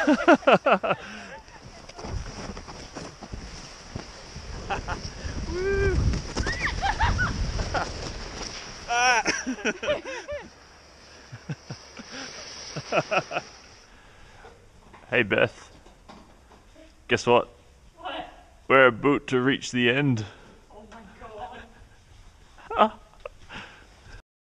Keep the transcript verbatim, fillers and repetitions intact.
Woo. Ah. Hey Beth, guess what? What? We're about to reach the end.